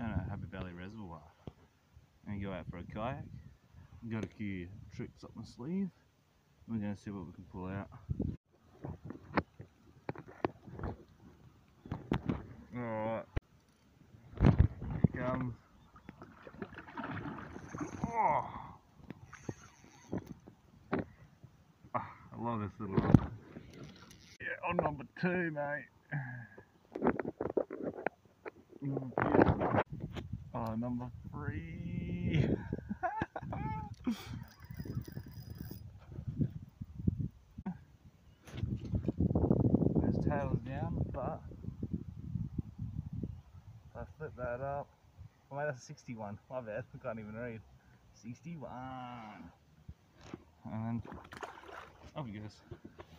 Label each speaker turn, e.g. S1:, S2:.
S1: down at Happy Valley Reservoir and go out for a kayak. Got a few tricks up my sleeve. We're going to see what we can pull out. Alright, here comes. Oh. I love this little one. Yeah, on number 2, mate. Oh, number 3. His tail is down, but if I flip that up, oh mate, that's a 61. My bad, I can't even read. 61. And then up he goes.